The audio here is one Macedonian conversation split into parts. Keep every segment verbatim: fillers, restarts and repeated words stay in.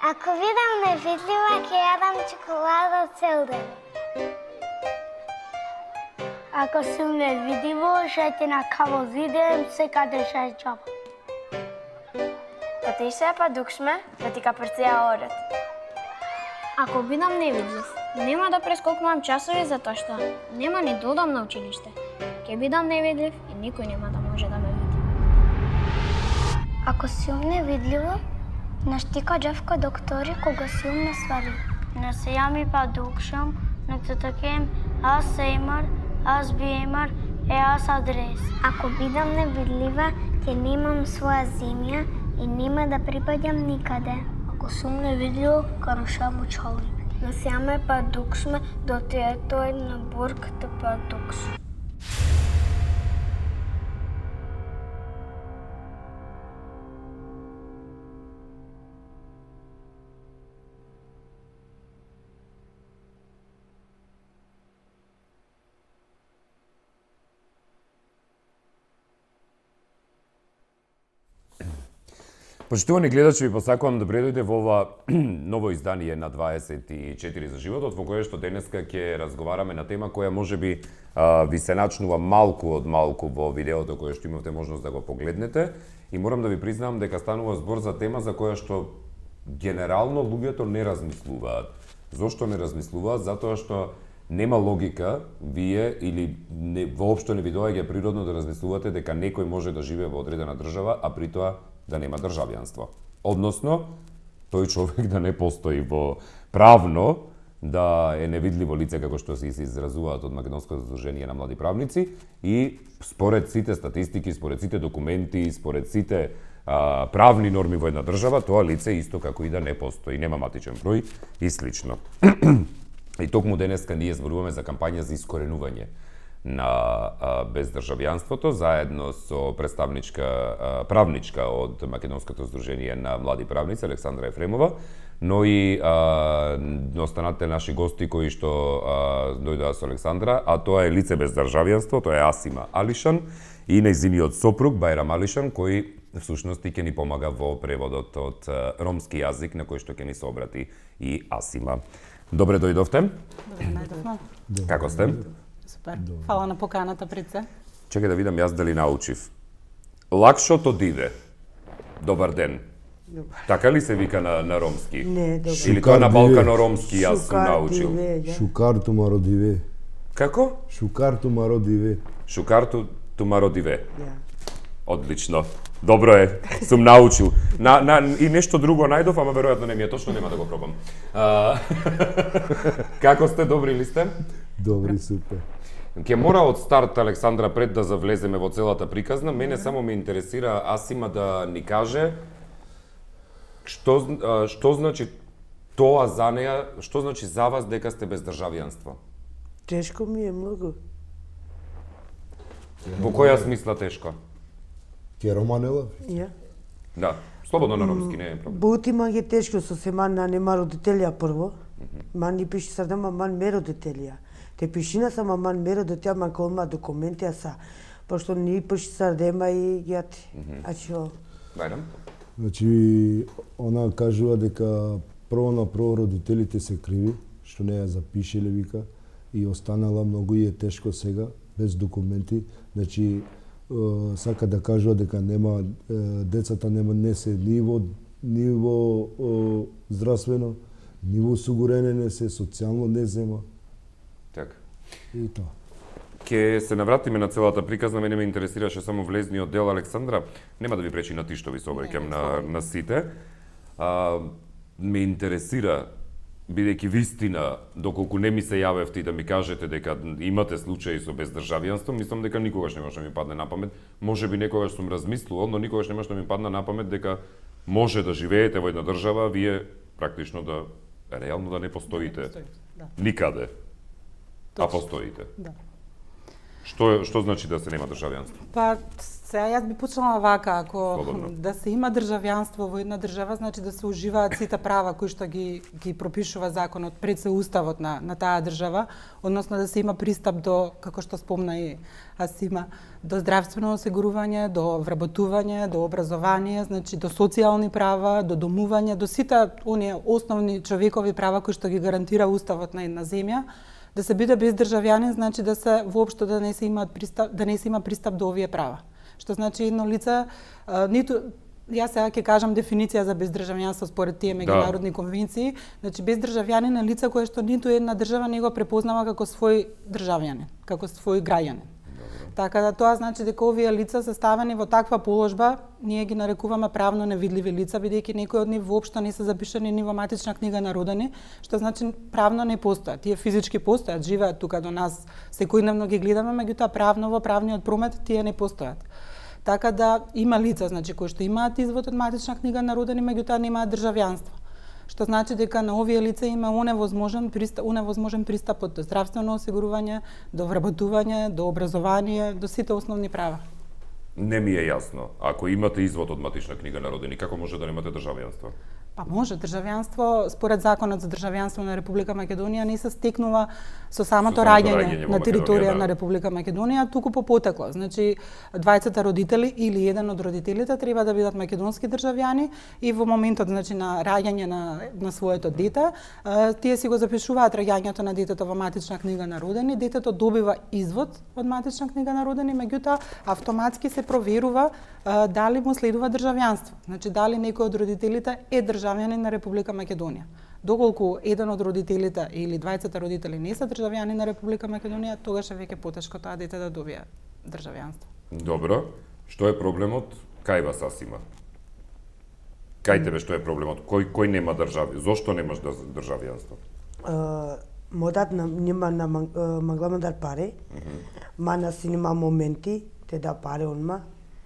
Ако видам невидлива, ќе јадам чоколада цел ден. Ако сум невидливо, ќе ти на каво зидем, секаде ќе е џаба. Па ти се па дукшме, да ти каперција орет. Ако бидам невидлив, нема да прескокнувам часови затоа што нема ни да одам на училиште. Ке бидам невидлив и никој нема да може да ме види. Ако сум невидливо, на штика джавка доктори кога сум на свари. Не се јами па дукшам, не те такем, аз сеймар, аз биемар, е аз адрес. Ако бидам невидлива, ќе немам своја земја и нема да припаѓам никаде. Ако сум невидливо, карушам очали. Не се јаме па дукшме, до тој на бурката па дукш. Почитувани гледачи, ви посакувам да дојдете во ова ново издание на дваесет и четири за животот, во кое што денеска ќе разговараме на тема која можеби ви се начнува малку од малку во видеото кое што имавте можност да го погледнете, и морам да ви признам дека станува збор за тема за која што генерално луѓето не размислуваат. Зошто не размислуваат? Затоа што нема логика вие или не, воопшто не ви доаѓа природно да размислувате дека некој може да живее во одредена држава, а при тоа да нема државјанство. Односно, тој човек да не постои во правно, да е невидливо лице, како што се изразуваат од Македонското здружение на млади правници, и според сите статистики, според сите документи, според сите а, правни норми во една држава, тоа лице исто како и да не постои, нема матичен број и слично. И токму денеска ние зборуваме за кампања за искоренување на а, бездржавјанството, заедно со представничка, а, правничка од Македонското здружение на млади правници, Александра Ефремова, но и а, останатите наши гости кои што а, дојдоа со Александра, а тоа е лице без државјанство, тоа е Асима Алишан и нејзиниот сопруг Бајрам Алишан, кој всушност ќе ни помага во преводот од а, ромски јазик, на кој што ќе ни се обрати и Асима. Добре дојдовте. Добре најдовме. Како сте? Супер. Фала на поканата, Прице. Чекај да видам јас дали научив. Лакшото диве. Добар ден. Добар. Така ли се вика на, на ромски? Не, добар. Или тоа на балкано-ромски јас сум научил? Шукар тумаро диве. Како? Шукар тумаро диве. Шукар тумаро диве. Ja. Одлично. Добро е, сум научил. На, на, и нешто друго најдов, ама веројатно не ми е точно, нема да го пробам. А, како сте, добри ли сте? Добри, супер. Ке мора од старт, Александра, пред да завлеземе во целата приказна, мене само ме интересира Асима да ни каже што, што значи тоа за неа, што значи за вас дека сте без државјанство? Тешко ми е многу. Во која смисла тешко? Ке романела? Ja. Да, слободно на ромски, не е проблем. Бути ма е тешко со се ман на нема родителија прво. Ман ни пиши садама ман ме родителија. Те пишина сама ман ме родителја, ман колма документи са. Пошто ни пиши садема и јати. А што? Бајрам? Значи, она кажува дека прво на прво родителите се криви, што не ја запишеле, вика, и останала многу и е тешко сега, без документи. Значи, сака да кажува дека нема децата нема не се ниво ниво здравствено, ниво осигурене не се, социјално не зема. Така. И тоа. Ке се навратиме на целата приказна, мене ме интересираше само влезниот дел, Александра. Нема да ви пречи на ти што ви се обраќам на, на сите. А, ме интересира, бидејќи вистина, доколку не ми се јавевте и да ми кажете дека имате случаи со бездржавјанство, мислам дека никогаш не може да ми падне на памет. Може би некогаш сум размислувал, но никогаш не може да ми падне на памет дека може да живеете во една држава, вие практично да реално да не постоите Да. никаде, а Точно. постоите. Да. Што што значи да се нема државјанство? Па, сега јас би почнала вака, ако Слободно. да се има државјанство во една држава, значи да се уживаат сите права кои што ги ги пропишува законот, пред се уставот на на таа држава, односно да се има пристап до, како што спомна и Асима, до здравствено осигурување, до вработување, до образование, значи до социјални права, до домување, до сите оние основни човекови права кои што ги гарантира уставот на една земја. Да се биде без државјанин значи да се воопшто да не се има пристап, да не се има пристап до овие права. Што значи едно лице а, ниту јас сега ќе кажам дефиниција за бездржавјанство според тие меѓународни конвенции, значи бездржавјанин е лице кое што ниту една држава не го препознава како свој државјанин, како свој граѓанин. Така да тоа значи дека овие лица се ставени во таква положба, ние ги нарекуваме правно невидливи лица, бидејќи некои од нив воопшто не се запишани ни во матична книга на родени, што значи правно не постојат. Тие физички постојат, живеат тука до нас, секојдневно ги гледаме, меѓутоа правно во правниот промет тие не постојат. Така да има лица значи кои што имаат извод од матична книга на родени, меѓутоа немаат државјанство. Што значи дека на овие лица има оневозможен пристап, оневозможен пристап од здравствено осигурување, до вработување, до образование, до сите основни права. Не ми е јасно. Ако имате извод од матична книга на родени, како може да немате државјанство? Па може, државјанство, според законот за државјанство на Република Македонија не се стекнува со самото Со самото раѓање раѓање во на територија Македонија, да. на Република Македонија, туку по потекло. Значи, двајцата родители или еден од родителите треба да бидат македонски државјани и во моментот значи на раѓање на на своето дете, а, тие си го запишуваат раѓањето на детето во матична книга на родени, детето добива извод од матична книга на родени, меѓутоа автоматски се проверува а, дали му следува државјанство. Значи дали некој од родителите е државјанин на Република Македонија. Доколку еден од родителите или двајцата родители не се државјани на Република Македонија, тогаш е веќе потешко таа дете да добие државјанство. Добро. Што е проблемот? Кај вас Асима? Кај тебе што е проблемот? Кој кој нема држави? Зошто немаш држ- државјанство? Uh, Modat na, njima na mang, uh, manglama dar pare, mana si nima momenti, te da pare onma.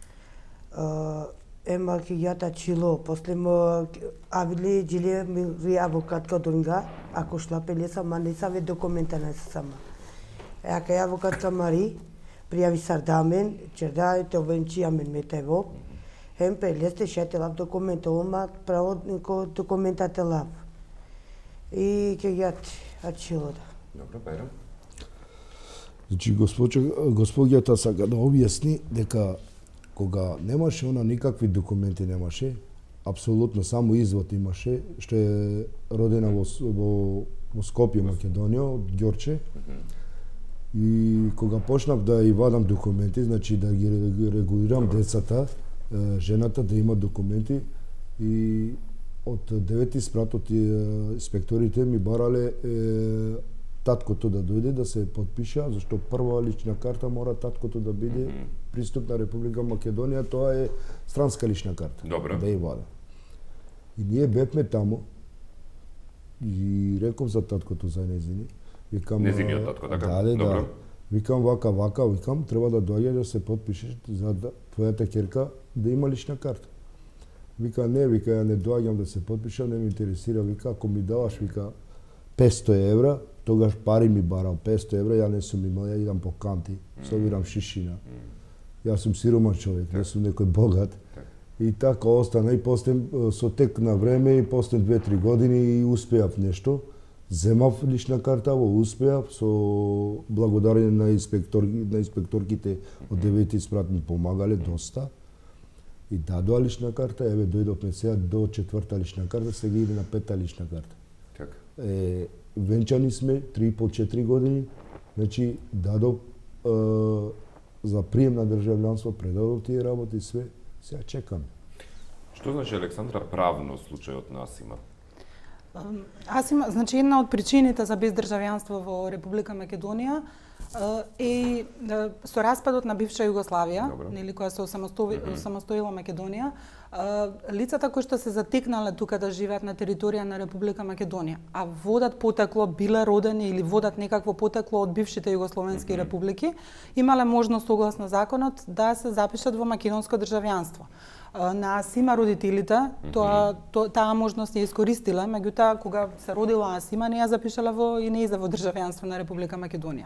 Uh, ема ки јата чило, после мо авили джиле ми ви авокатка дунга, ако шлапе леса, ма не саве документа на сама. Е, ака ја авокатка мари, пријави сардамен, черда, те овенчи амен метево, хем пе лесте шете лав документа, ома право нико документа те лав. И ке јат, а чило да. Добро, Бајрам. Значи, госпоѓата сака да објасни дека кога немаше она никакви документи немаше, апсолутно само извод имаше, што е родена во, во, во Скопје, Македонија, од Ѓорче. И кога почнав да и вадам документи, значи да ги регулирам децата, жената да има документи, и од девети спрат од инспекторите ми барале е, таткото да дојде да се потпиша, зашто прва лична карта мора таткото да биде приступ на Република Македонија, тоа е странска лична карта. Добро. Да и вада. И ние бевме таму и реков за таткото за незини. Викам, Незиниот татко, така? Да, да, Добро. да. Викам вака, вака, викам, треба да дојде да се потпишеш за да твојата ќерка да има лична карта. Вика, не, вика, ја не доаѓам да се потпишам, не ме интересира, вика, ако ми даваш, вика, петсто евра, тогаш пари ми барал петсто евра, ја не сум имал, ја идам по канти, собирам шишина. Јас сум сироман човек, не сум некој богат. И така остана, и после со тек на време, и после две-три години и успеав нешто. Земав лична карта, во успеав, со благодарение на, инспектор, на инспекторките од девети спрат ми помагале доста. И дадоа лична карта, еве дојдовме сега до четврта лична карта, сега иде на пета лична карта. Така. Е, венчани сме три и пол четири години, значи дадов е, за прием на државјанство, предадов тие работи све, сега чекаме. Што значи, Александра, правно случајот на Асима? Аз има, значи една од причините за бездржавјанство во Република Македонија е со распадот на бивша Југославија, нели која се осамостои, mm -hmm. осамостоила Македонија, лицата кои што се затекнале тука да живеат на територија на Република Македонија, а водат потекло, биле родени или водат некакво потекло од бившите југословенски mm -hmm. републики, имале можност согласно законот да се запишат во македонско државјанство. На Асима родителите, тоа, то, таа можност ја искористила, меѓутоа кога се родила Асима не ја запишала во и не иде во државјанство на Република Македонија.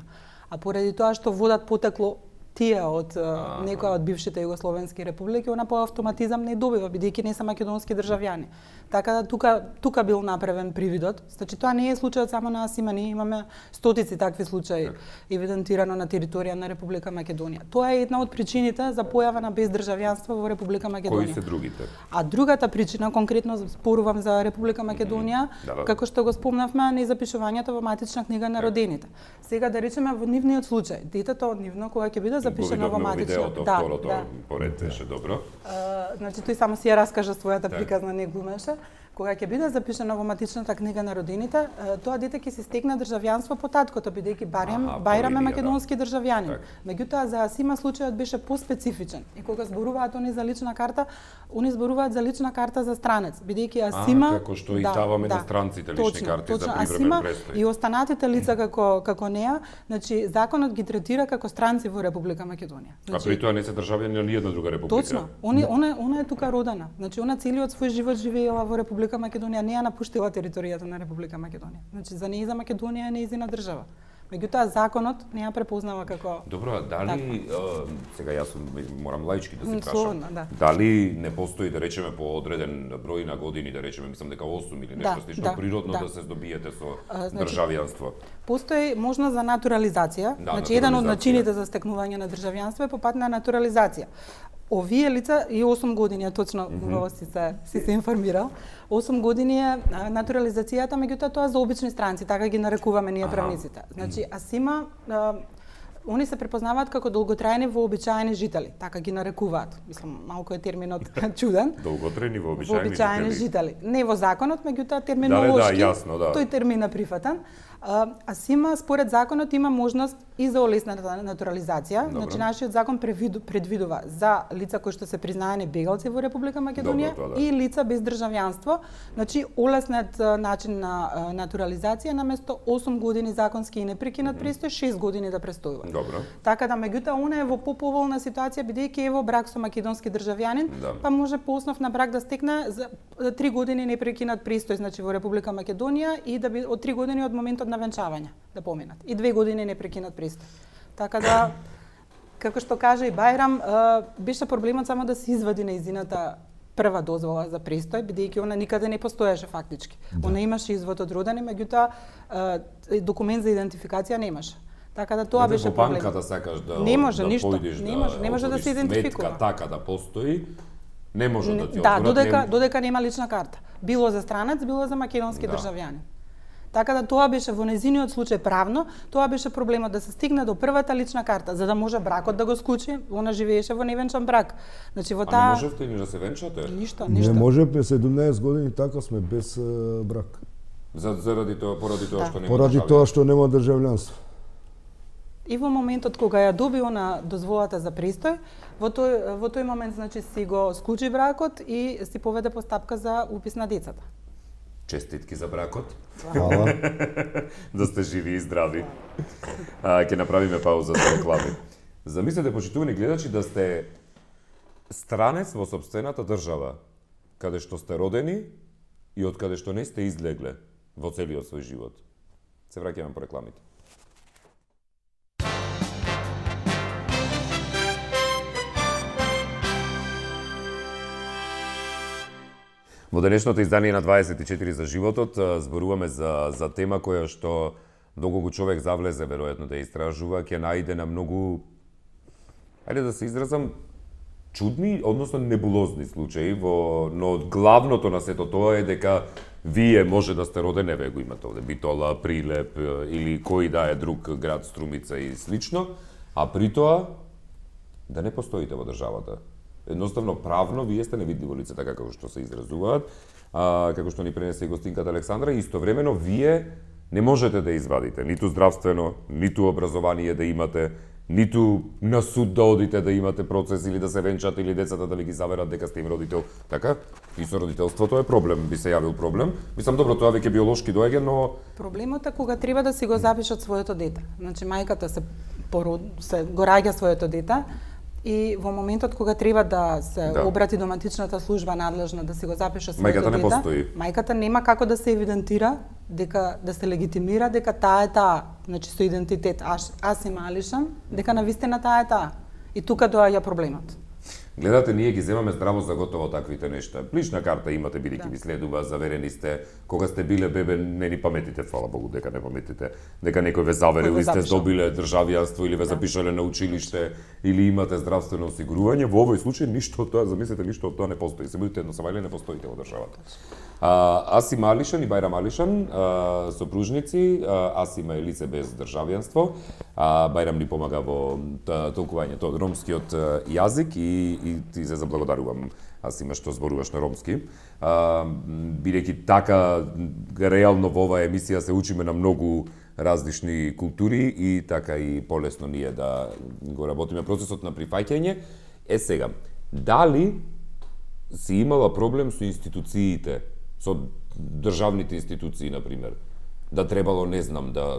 А поради тоа што водат потекло тие од некоја од бившите југословенски републики, она по автоматизам не добива, бидејќи не се македонски државјани. Така да тука тука бил направен привидот. Значи тоа не е случајот само на Асима, ние имаме стотици такви случаи евидентирано на територија на Република Македонија. Тоа е една од причините за појава на бездржавјанство во Република Македонија. Кои се другите? А другата причина, конкретно спорувам за Република Македонија, да, да. како што го спомнавме, незапишувањето во матична книга на родените. Сега да речеме во нивниот случај, детето од нивно кога ќе биде запишено во матична, да, второто, да. Поред беше добро. А, значи тој само си ја раскажа својата приказна, не глумеше. Кога ќе биде запишено во матичната книга на родините, тоа дете ќе се стекне државјанство по таткото, бидејќи Барјам Бајрам е македонски државјанин. Так. Меѓутоа за Асима случајот беше поспецифичен. И кога зборуваат они за лична карта, они зборуваат за лична карта за странец, бидејќи Асима а, како што и да, даваме да, на странците лични точно, карти точно, за привремен престој. И останатите лица како како неа, значи законот ги третира како странци во Република Македонија. Значи, а при тоа не се државјани на ни една друга република. Точно. Они она она е тука родена. Значи она целиот свој живот живеела во Република Македонија, не ја напуштила територијата на Република Македонија. Значи за нејза Македонија е нејзина држава. Меѓутоа законот не ја препознава како. Добро, дали а, сега јас морам лаички да се прашам. Да. Дали не постои да речеме по одреден број на години, да речеме, мислам дека осум или нешто да, слично да, природно да. да се здобиете со а, значи, државјанство? Постои можност за натурализација. Да, значи еден од начините за стекнување на државјанство е по пат на натурализација. Овие лица и осум години, точно mm -hmm. си се си се информирал. осум години е натурализацијата, меѓутоа тоа за обични странци, така ги нарекуваме ние правниците. Значи Асима а, они се препознаваат како долготрајни вообичаени жители, така ги нарекуваат. Мислам, малку е терминот чуден. Долготрајни вообичаени, вообичаени жители. Не во законот, меѓутоа терминолошки, да, да, јасно, да. тој термин е прифатен. Асима според законот има можност и за олесната натурализација. Добро. Значи нашиот закон предвидува за лица кои што се признаени бегалци во Република Македонија Добро, да. и лица без државјанство, значи олеснет начин на натурализација наместо осум години законски и непрекинат престој, шест години да престојува. Добро. Така да меѓутоа она е во поповолна ситуација бидејќи е во брак со македонски државјанин, да. па може по основ на брак да стекне за три години непрекинат престој, значи во Република Македонија и да би од три години од моментот на венчавање да поминат. И две години непрекинат престој. Така да, како што кажа и Бајрам, беше проблемот само да се извади нејзината прва дозвола за престој, бидејќи она никаде не постоеше фактички. Да. Она имаше извод од родени, меѓутоа документ за идентификација немаше. Така да тоа беше проблем. Во банката сакаш да не може да ништо, појдеш не може, не може да се идентификува. Сметка така да постои, не може да ти отворат. Да, додека не... додека нема лична карта. Било за странец, било за македонски да. државјани. Така да тоа беше во незиниот случај правно, тоа беше проблемот да се стигне до првата лична карта, за да може бракот да го склучи. Она живееше во невенчан брак. Значи во таа А не можевте ни да се венчате? Ништо, ништо. Не можеме, седумнаесет години така сме без uh, брак. За заради тоа, поради тоа да. што нема Поради тоа што нема државјанство. И во моментот кога ја доби она дозволата за престој, во тој во тој момент значи си го склучи бракот и си поведе постапка за упис на децата. Честитки за бракот. Хвала. Да сте живи и здрави. А, ќе направиме пауза за реклами. Замислете, почитувани гледачи, да сте странец во сопствената држава, каде што сте родени и од каде што не сте излегле во целиот свој живот. Се враќаме по рекламите. Во денешното издание на дваесет и четири за животот зборуваме за за тема која што доколку човек завлезе веројатно да истражува, ќе најде на многу, ајде да се изразам, чудни, односно небулозни случаи, во, но главното на сето тоа е дека вие може да сте роден, еве го имате овде, Битола, Прилеп или кој да е друг град, Струмица и слично, а при тоа да не постоите во државата. Едноставно правно вие сте невидливо лице, така како што се изразуваат, а, како што ни пренесе и гостинката Александра, и истовремено вие не можете да извадите ниту здравствено, ниту образование да имате, ниту на суд да одите да имате процес или да се венчате или децата да ви ги заверат дека сте им родител. Така? И со родителството е проблем, би се јавил проблем. Мислам, добро, тоа веќе биолошки доаѓа, но проблемот е кога треба да си го запишат своето дете. Значи мајката се пород, се го раѓа своето дете. И во моментот кога треба да се да. обрати до матичната служба надлежна да си го запише своето мајката дете, не постои. Мајката нема како да се евидентира дека да се легитимира дека таа е таа, значи со идентитет Ас, Асим Алишан, дека навистина таа е таа. И тука доаѓа проблемот. Гледате, ние ги земаме здраво за готово таквите нешта. Лична карта имате, бидејќи да. Ви следува, заверени сте. Кога сте биле бебе, не ни паметите, фала Богу, дека не паметите. Дека некој ве заверил и сте добиле државјанство или ве да. Запишале на училиште или имате здравствено осигурување. Во овој случај ништо од тоа, замислете, ништо од тоа не постои. Се будете едноставно не постоите во државата. А, Асим Алишан и Бајрам Алишан, а, сопружници, а, Асима е лице без државјанство, а Бајрам ни помага во толкувањето од ромскиот јазик и, и ти се заблагодарувам, Асима, што зборуваш на ромски. А, бидејќи така реално во оваа емисија се учиме на многу различни култури и така и полесно ние да го работиме процесот на прифаќање. Е сега, дали си имала проблем со институциите, со државните институции, например, да требало, не знам, да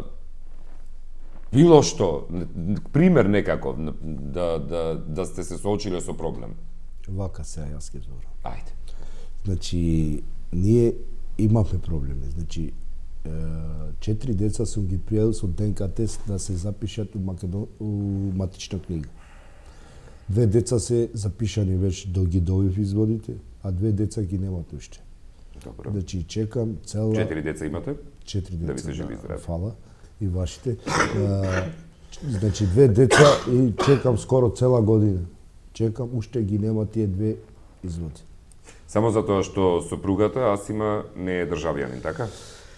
било што, пример некако, да, да, да сте се соочиле со проблем? Вака се, јас ке зборам. Ајде. Значи, ние имавме проблеми. Значи, четири деца сум ги пријавил со ДНК тест да се запишат у, Македон... у матична книга. Две деца се запишани веќе до ги добив изводите, а две деца ги немат уште. Добро. Значи чекам цела... Четири деца имате? Четири деца, да ви се живи да, здрави. фала. И вашите. Значи две деца и чекам скоро цела година. Чекам, уште ги нема тие две изводи. Само затоа што сопругата Асима не е државјанин, така?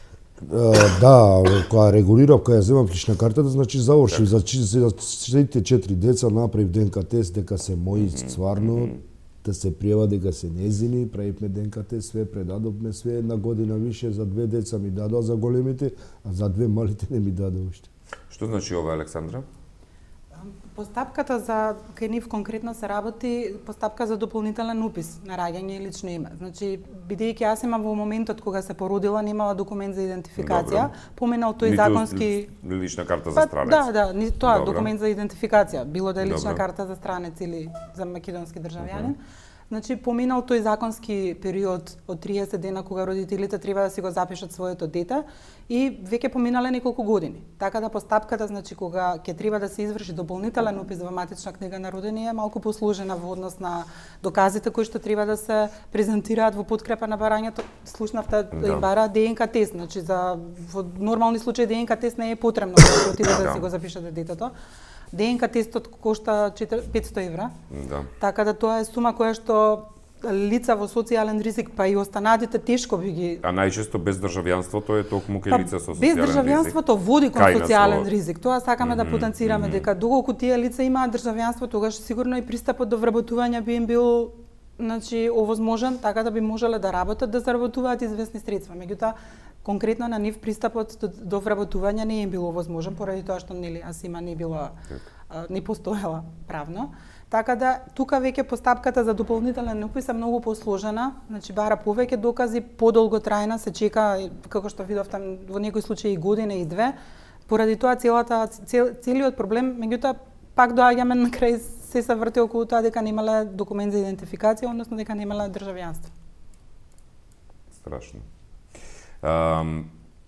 Да, кога регулирав, кога ја земам лична картата, значи завршив за, за сите четири деца, направив ДНК тест дека се мои стварно, да се пријава дека се незини, правивме ДНК тест, све предадовме, све една година више, за две деца ми дадоа за големите, а за две малите не ми дадоа уште. Што значи ова, Александра? Постапката за кај нив конкретно се работи постапка за дополнителен упис на раѓање и лично име. Значи, бидејќи јас имам во моментот кога се породила немала документ за идентификација, добро. Поминал тој Нито законски лична карта за странец. Да, да, ни тоа добро. Документ за идентификација, било да е лична добро. Карта за странец или за македонски државјанин. Uh -huh. Значи, поминал тој законски период од триесет дена кога родителите треба да си го запишат своето дете и веќе поминале неколку години. Така да постапката, значи, кога ќе треба да се изврши дополнителен упис во матична книга на родени е малку посложена во однос на доказите кои што треба да се презентираат во подкрепа на барањето. Слушнавте да им бара ДНК тест, значи за во нормални случаи ДНК тест не е потребно кога отидете да си го запишете детето. ДНК тестот кошта петсто евра. Да. Така да тоа е сума која што лица во социјален ризик, па и останатите тешко би ги... А најчесто без државјанството е токму кај лица со социјален без ризик. Без државјанството води кон социјален ризик. Тоа сакаме mm -hmm, да потенцираме, mm -hmm. дека доколку тие лица имаат државјанство, тогаш сигурно и пристапот до вработување би им бил, значи, овозможен, така да би можеле да работат, да заработуваат известни средства. Меѓутоа, конкретно на нив пристапот до, до вработување не им било возможен, поради тоа што нели Асима не била, а, не постоела правно. Така да, тука веќе постапката за дополнителен упис е многу посложена, значи бара повеќе докази, подолго трајна, се чека, како што видовте, во некои случаи и година и две. Поради тоа целата цел, целиот проблем, меѓутоа пак доаѓаме на крај, се се врти околу тоа дека немале документ за идентификација, односно дека немале државјанство. Страшно. Um,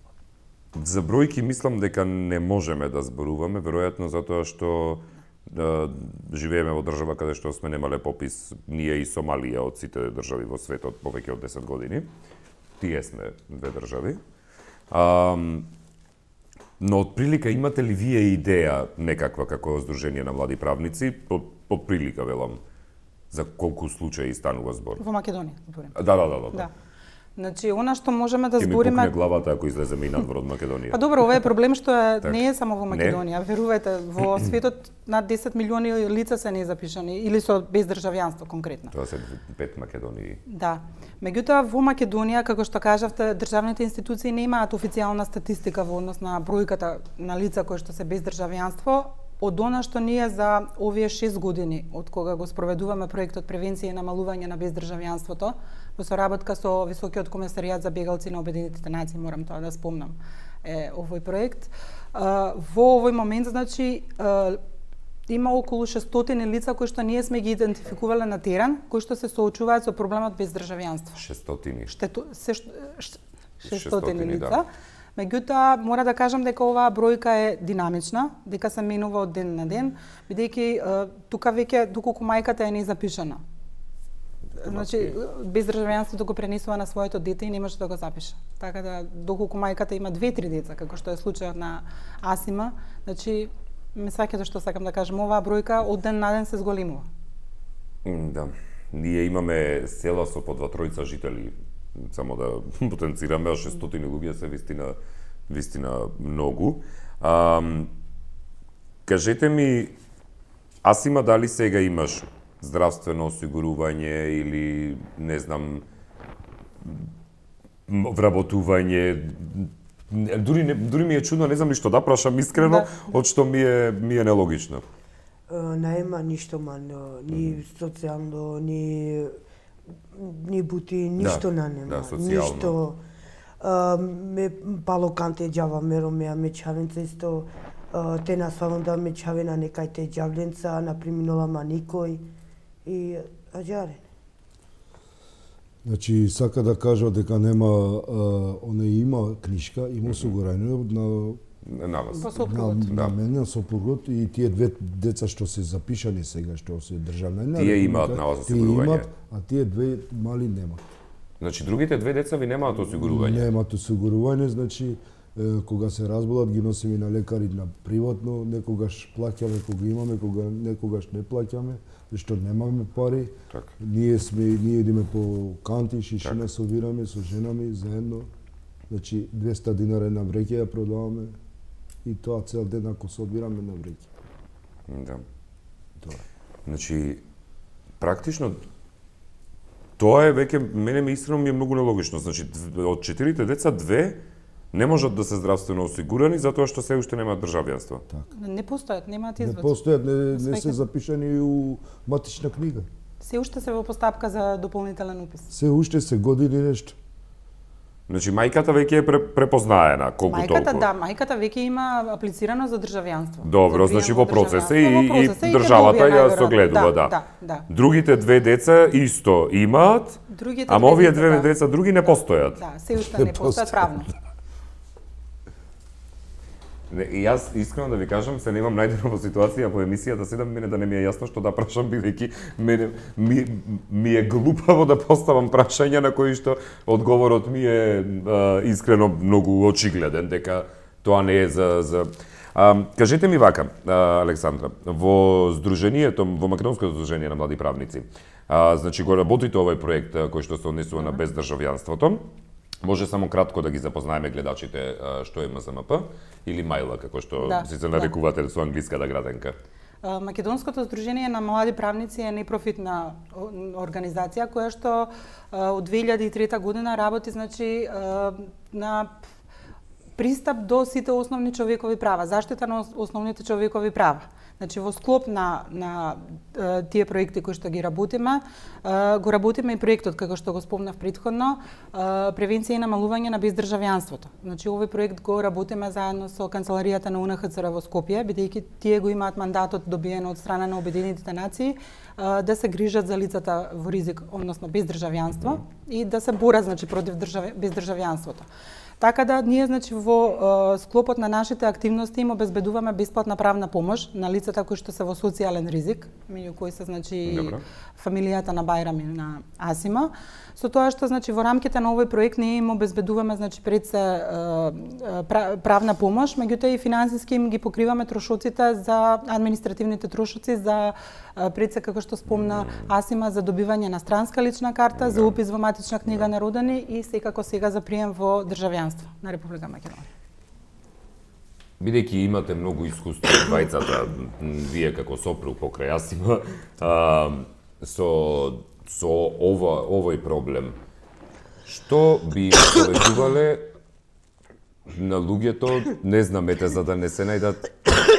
за бројки мислам дека не можеме да зборуваме, веројатно затоа што да, живееме во држава каде што сме немале попис ние и Сомалија од сите држави во светот повеќе од десет години. Тие сме две држави. Um, но од прилика имате ли вие идеја некаква како Сдружение на млади правници, по, по прилика велам, за колку случаи станува збор? Во Македонија, зборим. Да, да, да, да. да. Значи, она што можеме да Ке збориме... Ке ми пукне главата ако излеземе и надвор од Македонија. Па добро, ова е проблем што е, так. не е само во Македонија. Не? Верувајте, во светот над десет милиони лица се незапишани или со без државјанство конкретно. Тоа се пет Македонии. Да. Меѓутоа во Македонија, како што кажавте, државните институции немаат официјална статистика во однос на бројката на лица кои што се без државјанство. Од она што ние за овие шест години, од кога го спроведуваме проектот Превенција и намалување на бездржавјанството, во соработка со Високиот комесаријат за бегалци на Обединетите нации, морам тоа да спомнам, е овој проект. Во овој момент, значи, има околу шестстотини лица кои што ние сме ги идентификувале на терен, кои што се соочуваат со проблемот бездржавјанство. шестстотини. Штето, се, шестстотини лица. Да. Меѓутоа, мора да кажам дека оваа бројка е динамична, дека се менува од ден на ден, бидејќи тука веќе доколку мајката е незапишана. Значи, без државјанството го пренесува на своето дете и не може да го запише. Така да, доколку мајката има две-три деца, како што е случајот на Асима, значи, ме сваќате што сакам да кажам, оваа бројка од ден на ден се зголемува. Да. Ние имаме села со по два-тројца жители, само да потенцираме, а шестстотини луѓе се вистина, вистина многу. А, кажете ми, Асима, дали сега имаш здравствено осигурување или, не знам, вработување? Дури, не, дури ми е чудно, не знам ни што да прашам искрено, да. Од што ми е, ми е нелогично. Нема ништо мано, ни социјално, ни ни бути, ништо да, на нема. Да, социјално. Ништо а, ме пало канте џава меро ме мечавенца исто а, те насвалам да мечавена некај џавленца на преминула ма никој и аџаре. Значи сака да кажа дека нема а, оне има книжка, има осигурување на на вас. На, на мене, на сопругот и тие две деца што се запишани сега, што се државни. Тие имаат на вас осигурување. А тие две мали немаат. Значи другите две деца ви немаат осигурување? Немаат осигурување, значи е, кога се разболат ги носиме на лекари на приватно, некогаш плаќаме кога имаме, кога некогаш не плаќаме, зашто немаме пари. Так. Ние сме ние идеме по канти, шишина собираме со женами заедно. Значи двеста динара на вреќе ја продаваме. И тоа цел ден ако собираме на вреќе. Да. Тоа. Значи практично тоа е веќе мене ми искрено ми е многу нелогично. Значи од четирите деца две не можат да се здравствено осигурани затоа што се уште немаат државјанство. Така. Не постојат, немаат извод. Не постојат, не, не се запишани у матична книга. Се уште се во постапка за дополнителен упис. Се уште се години нешто. Значи мајката веќе е препознаена, колку мајката, толку. да, мајката веќе има аплицирано за државјанство. Добро, за значи во процес е и, во и процес е, државата и ја согледува, да. да. да. Другите две деца исто имаат, Другите ама овие две да. деца други не постојат. Да, се уште не постојат правно. Не, и јас искрено да ви кажам, се немам најдено во ситуација по емисијата седам мене да не ми е јасно што да прашам, бидејќи мене ми, ми е глупаво да поставам прашања на кои што одговорот ми е а, искрено многу очигледен дека тоа не е за за а, кажете ми вака, а, Александра, во здруженијето, во Македонското здружение на млади правници, а, значи го работите овој проект а, кој што се однесува на бездржавјанството. Може само кратко да ги запознаеме гледачите што е М З М П или Мајла, како што да, си се нарекувате да. Со англиската граденка. Македонското здружение на млади правници е непрофитна организација која што од две илјади и трета година работи, значи, на пристап до сите основни човекови права, заштита на основните човекови права. Значи, во склоп на, на е, тие проекти кои што ги работиме, е, го работиме и проектот, како што го спомнав предходно, е, превенција и намалување на бездржавјанството. Значи, овој проект го работиме заедно со Канцеларијата на У Н Х Ц Р во Скопје, бидејќи тие го имаат мандатот добиен од страна на Обединетите нации, е, да се грижат за лицата во ризик, односно бездржавјанство, и да се борат, значи, против држав... бездржавјанството. Така да ние, значи, во е, склопот на нашите активности им обезбедуваме бесплатна правна помош на лицата кои што се во социјален ризик, меѓу кои се, значи, Добре. Фамилијата на Бајрам и на Асима. Со тоа што, значи, во рамките на овој проект ние им обезбедуваме, значи, пред се е, правна помош, меѓутоа и финансиски им ги покриваме трошоците за административните трошоци за пред се, како што спомна Асима, за добивање на странска лична карта, за упис во матична книга на родени и секако сега за прием во државјанство на Република Македонија. Бидејќи имате многу искуство двајцата, вие како сопруг покрај Асима, а, со со ова овој проблем, што би советувале на луѓето, не знам, ете, за да не се најдат.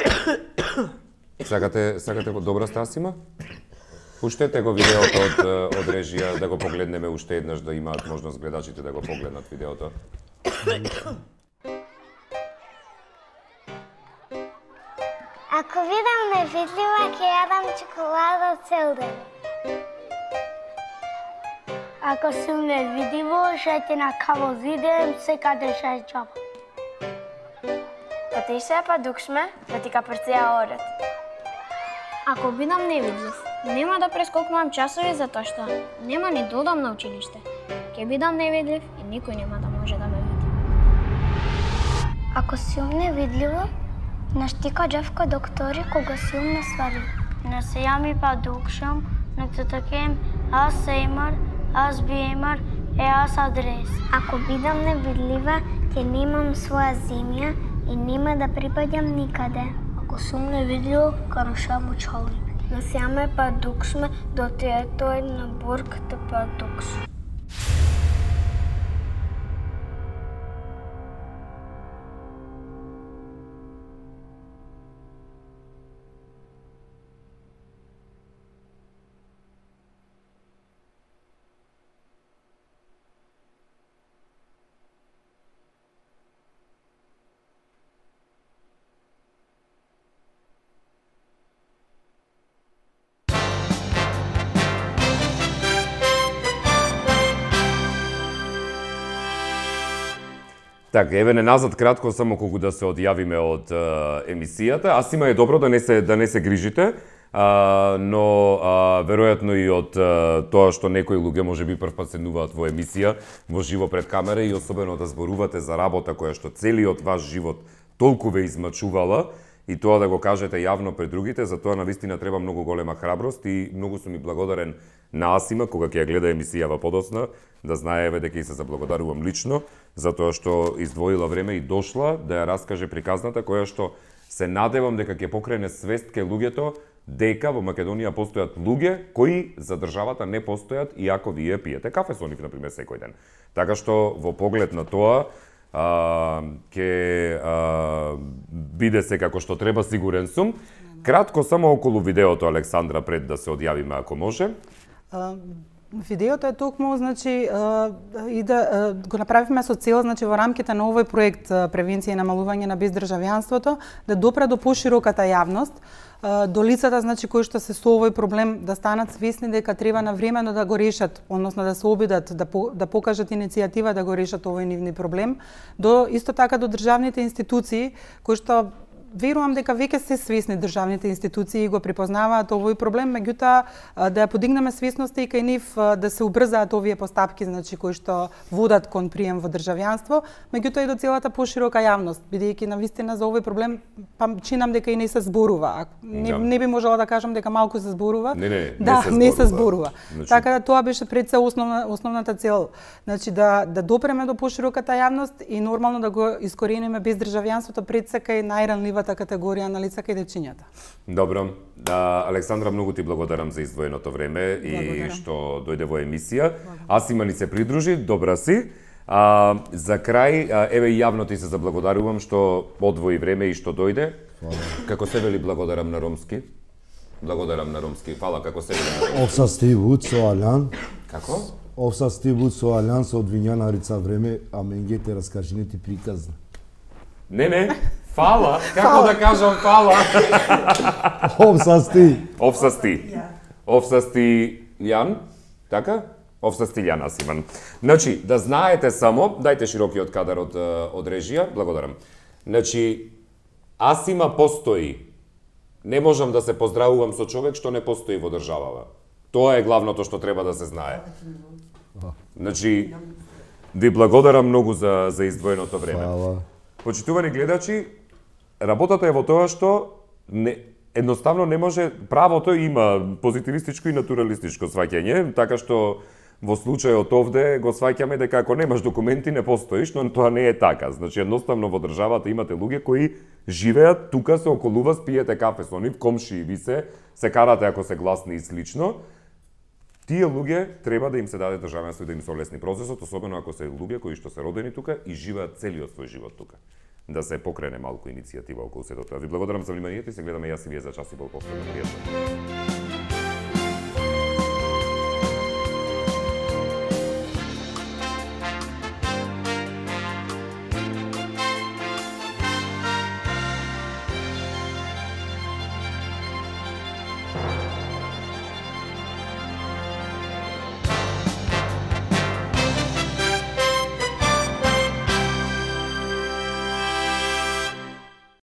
Сакате, сакате добра сте Асима? Пуштете го видеото од, од режија, да го погледнеме уште еднаш, да имаат можност гледачите да го погледнат видеото. Ако видам невидлива, ќе јадам чоколада цел ден. Ако сум невидливо, ќе ти на каво зидем, секаде ќе е џаба. да те ише па дукшме, да ти каперцеа орет. Ако бидам невидлив, нема да прескокнувам часови затоа што нема ни да одам на училиште. Ке бидам невидлив и никој нема да може да ме види. Ако си ум невидливо, наштика джавка доктори кога си ум не свали. Ne se jami pa dukshëm, nuk të të kem as emër, as biemër e as адрес. Ако бидам невидлива, ќе немам своја земја и нема да припаѓам никаде. Ако сум невидливо, карушам очали. Не се јаме па дукшме до театој на бург të па дукш. Така, еве не назад кратко само колку да се одјавиме од е, емисијата. Аз има е добро да не се да не се грижите, а, но а, веројатно и од а, тоа што некои луѓе можеби прв пат седнуваат во емисија, во живо пред камера и особено да зборувате за работа која што целиот ваш живот толку ве измачувала и тоа да го кажете јавно пред другите, за тоа навистина треба многу голема храброст и многу сум и благодарен на Асима кога ќе ја гледа емисијава подоцна, да знае еве дека и се заблагодарувам лично за тоа што издвоила време и дошла да ја раскаже приказната која што се надевам дека ќе покрене свест кај луѓето дека во Македонија постојат луѓе кои за државата не постојат иако вие пиете кафе со нив например секој ден. Така што во поглед на тоа а, ке а, биде се како што треба, сигурен сум. Кратко само околу видеото, Александра, пред да се одјавиме ако може. А, Видеото е токму, значи, и да го направивме со цел, значи, во рамките на овој проект превенција и намалување на бездржавјанството, да допре до пошироката јавност, до лицата, значи, кои што се со овој проблем, да станат свесни дека треба навремено да го решат, односно да се обидат, да, по, да покажат иницијатива да го решат овој нивни проблем, до исто така до државните институции, кои што верувам дека веќе се свесни државните институции и го припознаваат овој проблем, меѓутоа да ја подигнеме свесноста и кај нив да се убрзаат овие постапки, значи кои што водат кон прием во државјанство, меѓутоа и до целата поширока јавност, бидејќи навистина за овој проблем па чинам дека и не се зборува. Не, не би можела да кажам дека малку се зборува. Не, не, да, не се зборува. Не се зборува. Значи... Така да тоа беше пред се основна основната цел, значи да да допреме до пошироката јавност и нормално да го искорениме бездржавјанството пред се кај најранливата категорија на лица кај дечињата. Добро. А, Александра, многу ти благодарам за издвоеното време благодарам. И што дојде во емисија. Асима ни се придружи, добра си. А, за крај, а, еве и јавно ти се заблагодарувам што одвои време и што дојде. Фала. Како се вели благодарам на ромски? Благодарам на ромски. Фала, како се вели на ромски? Овса стивут со Алян. Како? Овса стивут со Алян со одвињана рица време, а менгете раскажини ти приказна. Не, не. Фала? Како фала. Да кажам фала? Овсасти. Овсасти. Овсасти Јан, така? Овсасти Јан Асиман. Значи, да знаете само, дајте широкиот кадар од, од режија, благодарам. Значи, Асима постои. Не можам да се поздравувам со човек што не постои во државава. Тоа е главното што треба да се знае. Значи, ви благодарам многу за, за издвоеното време. Фала. Почитувани гледачи, работата е во тоа што не, едноставно не може, правото има позитивистичко и натуралистичко сваќање, така што во случајот овде го сваќаме дека ако немаш документи не постоиш, но тоа не е така. Значи едноставно во државата имате луѓе кои живеат тука, се околу вас, пиете кафе со нив, комшии ви се, се карате ако се гласни и слично. Тие луѓе треба да им се даде државенство и да им се олесни процесот, особено ако се луѓе кои што се родени тука и живеат целиот свој живот тука. Да се покрене малку иницијатива околу сето тоа. Ви благодарам за вниманието и се гледаме јас и вие за час и пол повторно. Пријатно.